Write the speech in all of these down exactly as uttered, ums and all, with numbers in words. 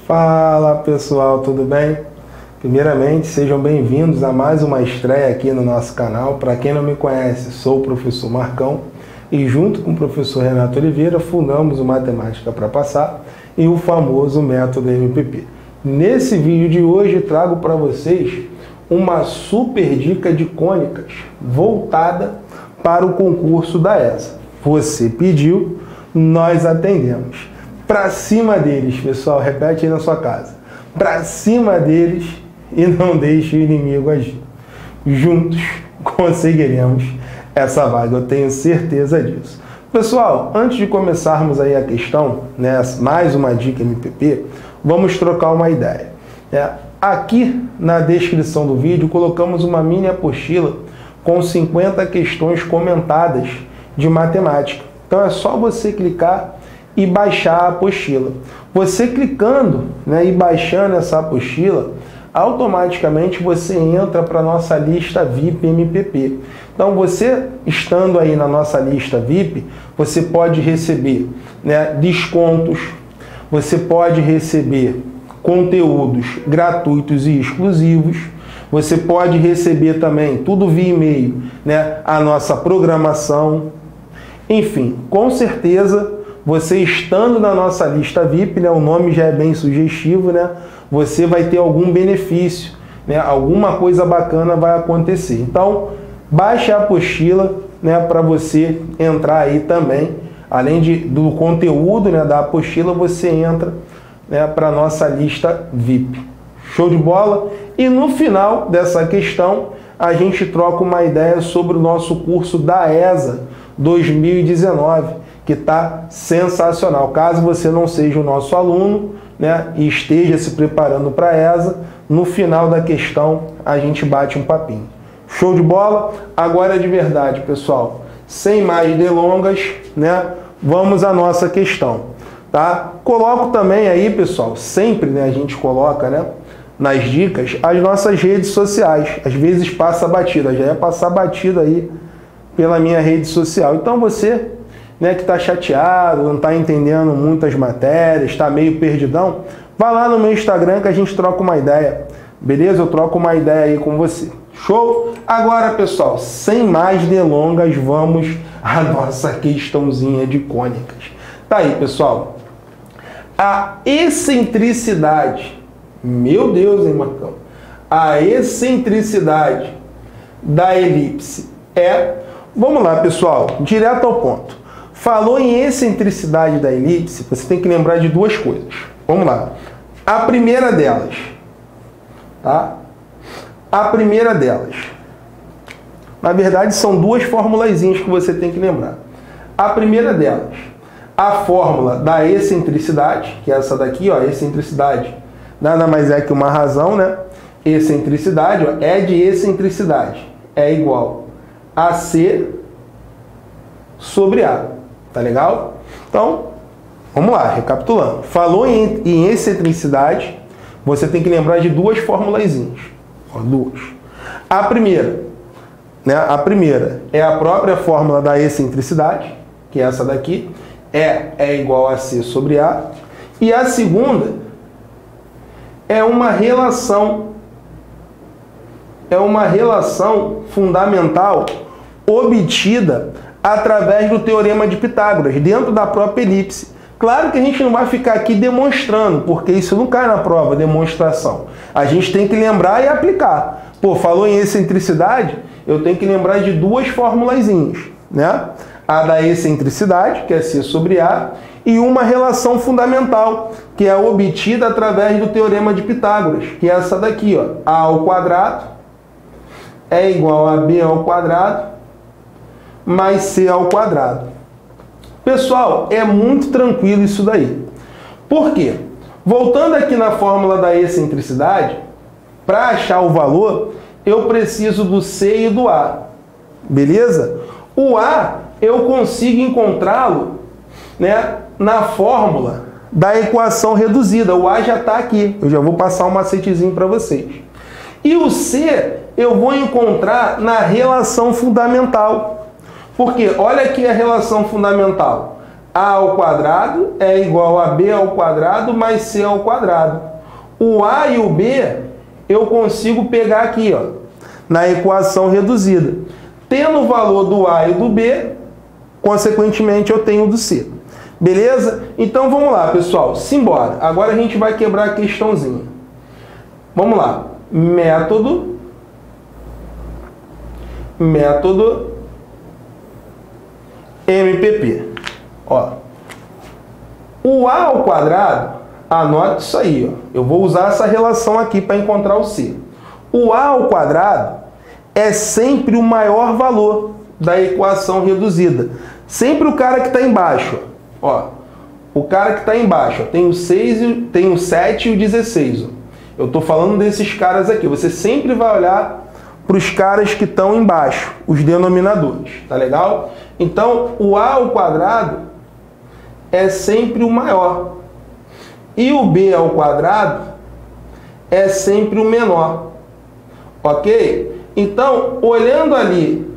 Fala pessoal, tudo bem? Primeiramente, sejam bem-vindos a mais uma estreia aqui no nosso canal. Para quem não me conhece, sou o professor Marcão e junto com o professor Renato Oliveira fundamos o Matemática para Passar e o famoso método M P P. Nesse vídeo de hoje trago para vocês uma super dica de cônicas voltada para o concurso da E S A. Você pediu, nós atendemos. Para cima deles, pessoal, repete aí na sua casa. Para cima deles e não deixe o inimigo agir. Juntos conseguiremos essa vaga, eu tenho certeza disso. Pessoal, antes de começarmos aí a questão, né, mais uma dica M P P, vamos trocar uma ideia. É, aqui na descrição do vídeo colocamos uma mini apostila com cinquenta questões comentadas de matemática. Então é só você clicar e baixar a apostila. Você clicando, né, e baixando essa apostila, automaticamente você entra para a nossa lista V I P M P P. Então você, estando aí na nossa lista V I P, você pode receber, né, descontos, você pode receber conteúdos gratuitos e exclusivos, você pode receber também, tudo via e-mail, né, a nossa programação. Enfim, com certeza, você estando na nossa lista V I P, né, o nome já é bem sugestivo, né, você vai ter algum benefício, né, alguma coisa bacana vai acontecer. Então, baixe a apostila, né, para você entrar aí também. Além de, do conteúdo, né, da apostila, você entra, né, para a nossa lista V I P. Show de bola? E no final dessa questão, a gente troca uma ideia sobre o nosso curso da E S A dois mil e dezenove, que está sensacional. Caso você não seja o nosso aluno, né, e esteja se preparando para a E S A, no final da questão a gente bate um papinho. Show de bola? Agora de verdade, pessoal, sem mais delongas, né, vamos à nossa questão, tá? Coloco também aí, pessoal, sempre, né, a gente coloca, né, nas dicas as nossas redes sociais. Às vezes passa batida, já ia passar batida aí pela minha rede social. Então você, né, que está chateado, não está entendendo muitas matérias, está meio perdidão, vai lá no meu Instagram que a gente troca uma ideia, beleza? Eu troco uma ideia aí com você. Show? Agora, pessoal, sem mais delongas, vamos à nossa questãozinha de cônicas. Tá aí, pessoal. A excentricidade, meu Deus, hein, Marcão? A excentricidade da elipse é... Vamos lá, pessoal, direto ao ponto. Falou em excentricidade da elipse, você tem que lembrar de duas coisas. Vamos lá. A primeira delas, tá? A primeira delas. Na verdade, são duas formulazinhas que você tem que lembrar. A primeira delas, a fórmula da excentricidade, que é essa daqui, ó, excentricidade, nada mais é que uma razão, né? Excentricidade, ó, é de excentricidade, é igual a C sobre A. Tá legal? Então, vamos lá, recapitulando. Falou em, em excentricidade, você tem que lembrar de duas formulazinhas. Ó, duas. A primeira, né, a primeira é a própria fórmula da excentricidade, que é essa daqui, E é igual a C sobre A. E a segunda é uma relação, é uma relação fundamental obtida através do Teorema de Pitágoras, dentro da própria elipse. Claro que a gente não vai ficar aqui demonstrando, porque isso não cai na prova, demonstração. A gente tem que lembrar e aplicar. Pô, falou em excentricidade, eu tenho que lembrar de duas formulazinhas, né? A da excentricidade, que é C sobre A, e uma relação fundamental, que é obtida através do Teorema de Pitágoras, que é essa daqui, ó, A ao quadrado é igual a B ao quadrado mais C ao quadrado. Pessoal, é muito tranquilo isso daí. Por quê? Voltando aqui na fórmula da excentricidade, para achar o valor, eu preciso do C e do A. Beleza? O A, eu consigo encontrá-lo, né, na fórmula da equação reduzida. O A já está aqui. Eu já vou passar um macetezinho para vocês. E o C, eu vou encontrar na relação fundamental. Porque olha aqui a relação fundamental. A ao quadrado é igual a B ao quadrado mais C ao quadrado. O A e o B eu consigo pegar aqui, ó, na equação reduzida. Tendo o valor do A e do B, consequentemente eu tenho o do C. Beleza? Então vamos lá, pessoal. Simbora. Agora a gente vai quebrar a questãozinha. Vamos lá. Método. Método M P P. Ó. O A ao quadrado, anote isso aí, ó. Eu vou usar essa relação aqui para encontrar o C. O A ao quadrado é sempre o maior valor da equação reduzida. Sempre o cara que está embaixo, ó. Ó, o cara que está embaixo, ó, tem o seis, tem o sete e o dezesseis. Ó. Eu estou falando desses caras aqui. Você sempre vai olhar para os caras que estão embaixo, os denominadores. Tá legal? Então, o A ao quadrado é sempre o maior. E o B ao quadrado é sempre o menor. Ok? Então, olhando ali,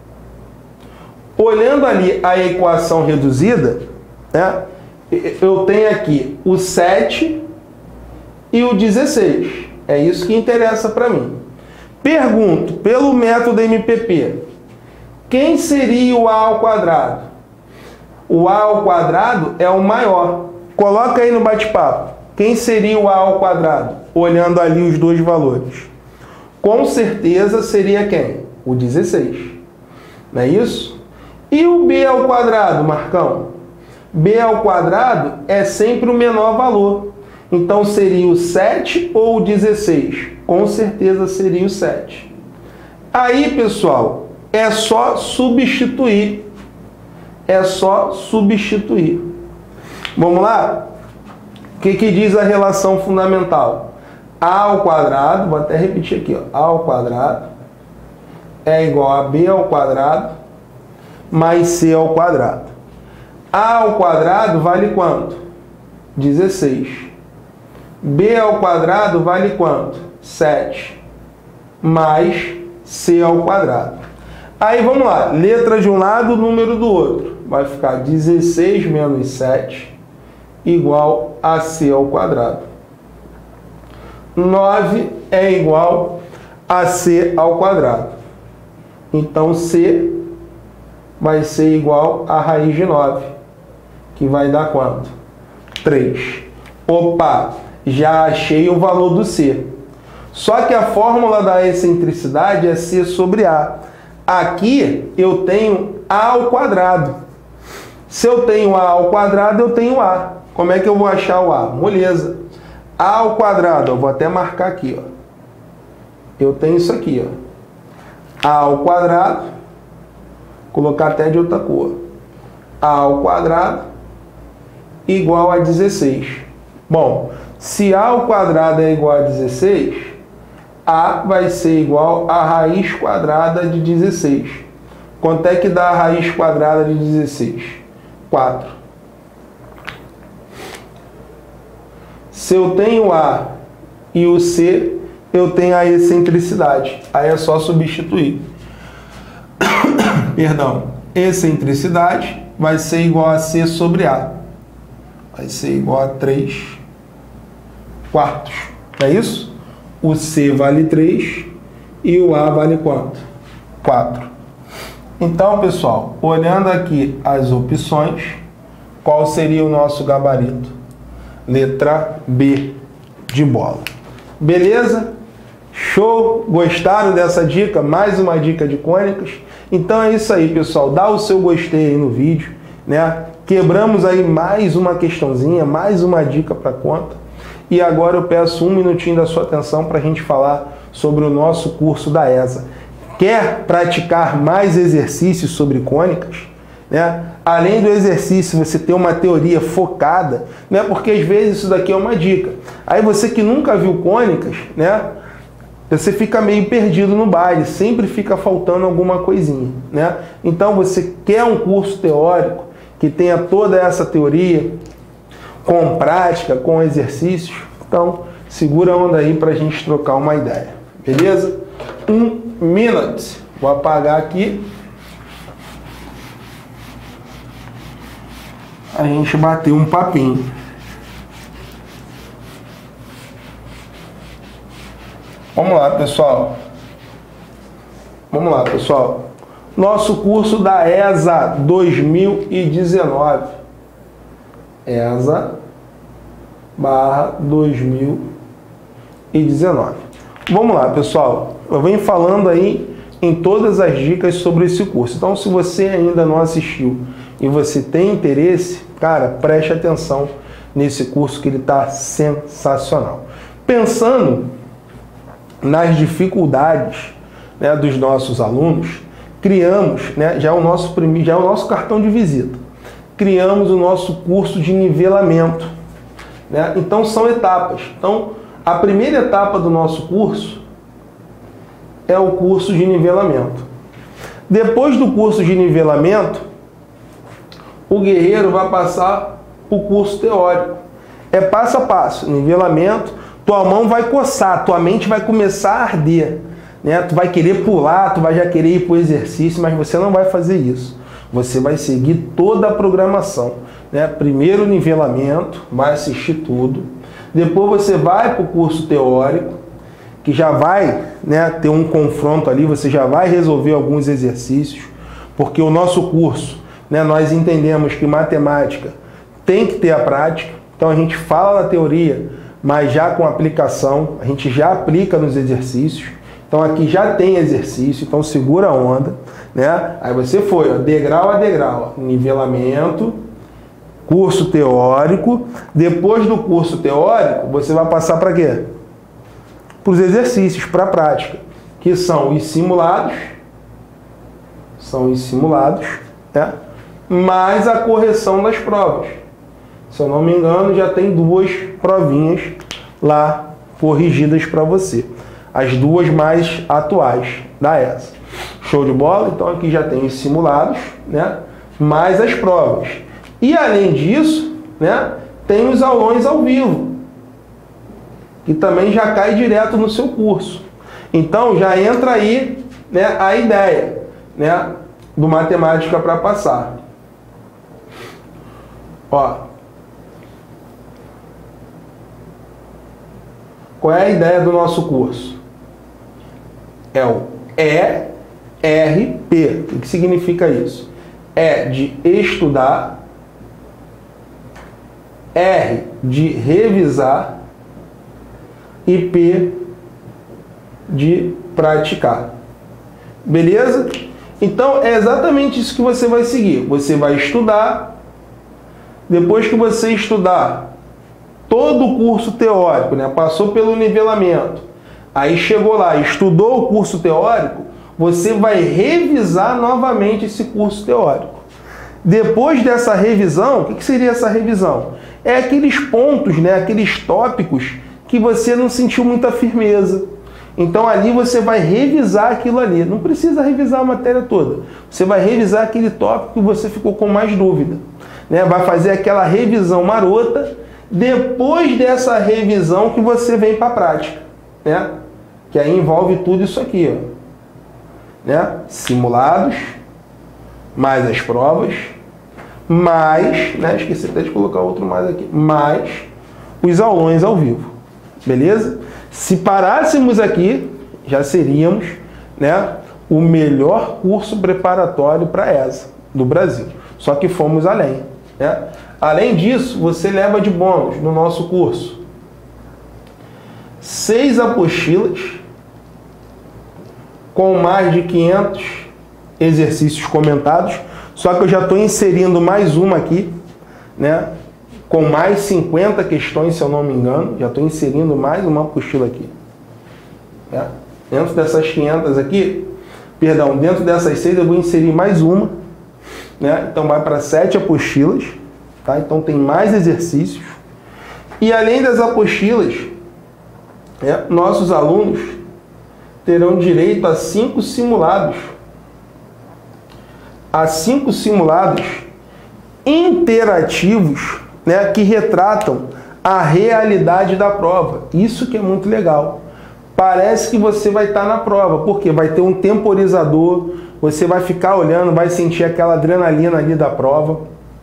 olhando ali a equação reduzida, né, eu tenho aqui o sete e o dezesseis. É isso que interessa para mim. Pergunto, pelo método M P P, quem seria o A ao quadrado? O A ao quadrado é o maior. Coloca aí no bate-papo. Quem seria o A ao quadrado? Olhando ali os dois valores. Com certeza seria quem? O dezesseis. Não é isso? E o B ao quadrado, Marcão? B ao quadrado é sempre o menor valor. Então seria o sete ou o dezesseis? Com certeza seria o sete. Aí, pessoal, é só substituir. É só substituir. Vamos lá? O que que diz a relação fundamental? A ao quadrado, vou até repetir aqui, ó, A ao quadrado é igual a B ao quadrado mais C ao quadrado. A ao quadrado vale quanto? dezesseis. B ao quadrado vale quanto? sete. Mais C ao quadrado. Aí vamos lá. Letra de um lado, número do outro. Vai ficar dezesseis menos sete igual a C ao quadrado. nove é igual a C ao quadrado. Então, C vai ser igual a raiz de nove, que vai dar quanto? três. Opa, já achei o valor do C. Só que a fórmula da excentricidade é C sobre A. Aqui eu tenho A ao quadrado. Se eu tenho A ao quadrado, eu tenho A. Como é que eu vou achar o A? Moleza. A ao quadrado, eu vou até marcar aqui, ó. Eu tenho isso aqui, ó. A ao quadrado, colocar até de outra cor. A ao quadrado igual a dezesseis. Bom, se A ao quadrado é igual a dezesseis, A vai ser igual a raiz quadrada de dezesseis. Quanto é que dá a raiz quadrada de dezesseis? quatro. Se eu tenho A e o C, eu tenho a excentricidade. Aí é só substituir. Perdão. Excentricidade vai ser igual a C sobre A. Vai ser igual a três quartos. Não é isso? O C vale três e o A vale quanto? quatro. Então, pessoal, olhando aqui as opções, qual seria o nosso gabarito? Letra B de bola. Beleza? Show? Gostaram dessa dica? Mais uma dica de cônicas? Então é isso aí, pessoal. Dá o seu gostei aí no vídeo, né? Quebramos aí mais uma questãozinha, mais uma dica para conta. E agora eu peço um minutinho da sua atenção para a gente falar sobre o nosso curso da E S A. Quer praticar mais exercícios sobre cônicas? Né? Além do exercício, você ter uma teoria focada, né? Porque às vezes isso daqui é uma dica. Aí você que nunca viu cônicas, né? Você fica meio perdido no baile, sempre fica faltando alguma coisinha, né? Então você quer um curso teórico que tenha toda essa teoria, com prática, com exercícios, então segura a onda aí para a gente trocar uma ideia, beleza? Um minuto. Vou apagar aqui. a gente bater um papinho. Vamos lá, pessoal. Vamos lá, pessoal. Nosso curso da E S A dois mil e dezenove. E S A barra dois mil e dezenove. Vamos lá, pessoal. Eu venho falando aí em todas as dicas sobre esse curso. Então, se você ainda não assistiu e você tem interesse, cara, preste atenção nesse curso que ele está sensacional. Pensando nas dificuldades, né, dos nossos alunos, criamos, né, já, o nosso, já é o nosso cartão de visita. Criamos o nosso curso de nivelamento. Né? Então, são etapas. Então, a primeira etapa do nosso curso é o curso de nivelamento. Depois do curso de nivelamento, o guerreiro vai passar o curso teórico. É passo a passo, nivelamento, tua mão vai coçar, tua mente vai começar a arder. Né? Tu vai querer pular, tu vai já querer ir para o exercício, mas você não vai fazer isso. Você vai seguir toda a programação. Né? Primeiro nivelamento, vai assistir tudo. Depois você vai para o curso teórico, que já vai, né, ter um confronto ali, você já vai resolver alguns exercícios, porque o nosso curso, né, nós entendemos que matemática tem que ter a prática, então a gente fala na teoria, mas já com aplicação, a gente já aplica nos exercícios, então aqui já tem exercício, então segura a onda, né? Aí você foi, ó, degrau a degrau, ó, nivelamento, curso teórico, depois do curso teórico, você vai passar para quê? Para os exercícios, para a prática, que são os simulados, são os simulados, né? Mais a correção das provas. Se eu não me engano, já tem duas provinhas lá corrigidas para você. As duas mais atuais da E S A. Show de bola? Então aqui já tem os simulados, né? Mais as provas. E além disso, né, tem os aulões ao vivo, que também já cai direto no seu curso. Então já entra aí, né, a ideia, né, do Matemática para Passar. Ó, qual é a ideia do nosso curso? É o E R P. O que significa isso? É de estudar, R de revisar e P de praticar. Beleza? Então é exatamente isso que você vai seguir. Você vai estudar. Depois que você estudar todo o curso teórico, né, passou pelo nivelamento, aí chegou lá, estudou o curso teórico, você vai revisar novamente esse curso teórico. Depois dessa revisão, o que seria essa revisão? É aqueles pontos, né, aqueles tópicos que você não sentiu muita firmeza. Então ali você vai revisar aquilo ali. Não precisa revisar a matéria toda. Você vai revisar aquele tópico que você ficou com mais dúvida. Né? Vai fazer aquela revisão marota. Depois dessa revisão que você vem para a prática. Né? Que aí envolve tudo isso aqui. Ó. Né? Simulados, mais as provas, mais, né? Esqueci até de colocar outro mais aqui, mais os aulões ao vivo. Beleza? Se parássemos aqui, já seríamos, né, o melhor curso preparatório para a E S A do Brasil. Só que fomos além. Né? Além disso, você leva de bônus no nosso curso seis apostilas com mais de quinhentos exercícios comentados. Só que eu já estou inserindo mais uma aqui, né? Com mais cinquenta questões, se eu não me engano. Já estou inserindo mais uma apostila aqui. Né? Dentro dessas quinhentas aqui, perdão, dentro dessas seis eu vou inserir mais uma. Né? Então vai para sete apostilas. Tá? Então tem mais exercícios. E além das apostilas, né, nossos alunos terão direito a cinco simulados. A cinco simulados interativos, né, que retratam a realidade da prova. Isso que é muito legal. Parece que você vai estar na prova, porque vai ter um temporizador, você vai ficar olhando, vai sentir aquela adrenalina ali da prova.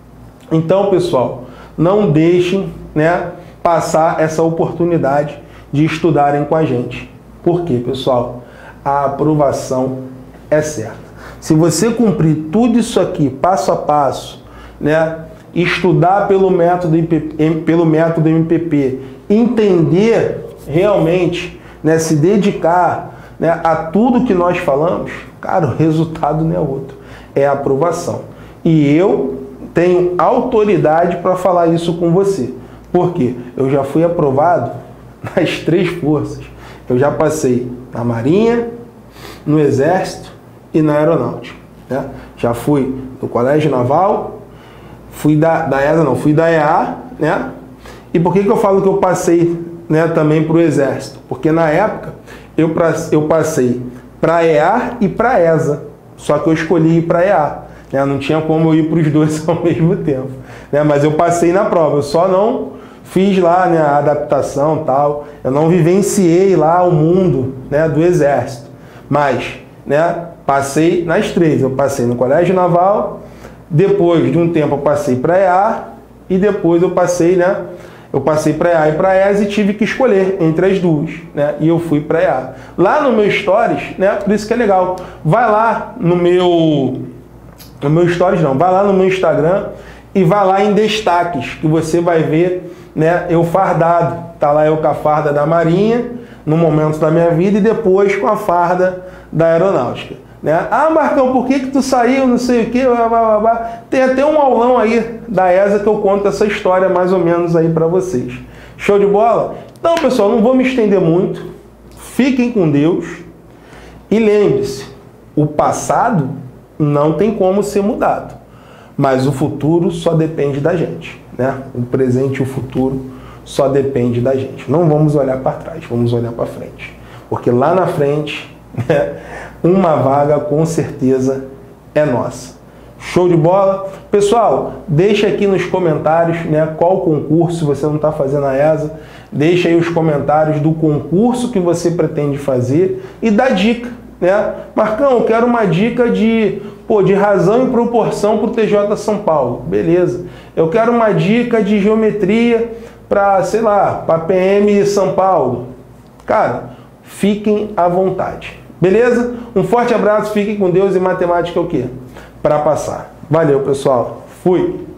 Então, pessoal, não deixem, né, passar essa oportunidade de estudarem com a gente. Por quê, pessoal? A aprovação é certa. Se você cumprir tudo isso aqui, passo a passo, né, estudar pelo método, pelo método M P P, entender realmente, né, se dedicar, né, a tudo que nós falamos, cara, o resultado não é outro, é a aprovação. E eu tenho autoridade para falar isso com você. Por quê? Eu já fui aprovado nas três forças. Eu já passei na Marinha, no Exército e na Aeronáutica, né? Já fui no Colégio Naval, fui da, da E S A, não, fui da E A, né? E por que que eu falo que eu passei, né, também para o Exército? Porque na época eu, eu passei para a E A e para a E S A, só que eu escolhi ir para a E A, né? Não tinha como eu ir para os dois ao mesmo tempo, né? Mas eu passei na prova, eu só não fiz lá, né, a adaptação e tal, eu não vivenciei lá o mundo, né, do Exército, mas, né, passei nas três. Eu passei no Colégio Naval, depois de um tempo eu passei para a E A e depois eu passei, né, eu passei para a E A e para a E S A e tive que escolher entre as duas, né, e eu fui para a E A. Lá no meu Stories, né, por isso que é legal, vai lá no meu, no meu Stories não, vai lá no meu Instagram e vai lá em destaques, que você vai ver, né, eu fardado, tá lá eu com a farda da Marinha, no momento da minha vida, e depois com a farda da Aeronáutica, né? Ah, Marcão, por que que tu saiu, não sei o que, tem até um aulão aí da E S A que eu conto essa história mais ou menos aí para vocês. Show de bola? Então, pessoal, não vou me estender muito, fiquem com Deus, e lembre-se, o passado não tem como ser mudado, mas o futuro só depende da gente, né? O presente e o futuro só depende da gente. Não vamos olhar para trás, vamos olhar para frente. Porque lá na frente, né, uma vaga com certeza é nossa. Show de bola? Pessoal, deixa aqui nos comentários, né, qual concurso, se você não está fazendo a E S A, deixa aí os comentários do concurso que você pretende fazer e dá dica, né? Marcão, eu quero uma dica de, pô, de razão e proporção para o T J São Paulo. Beleza. Eu quero uma dica de geometria para, sei lá, para P M São Paulo. Cara, fiquem à vontade. Beleza? Um forte abraço, fiquem com Deus, e matemática é o quê? Para passar. Valeu, pessoal. Fui!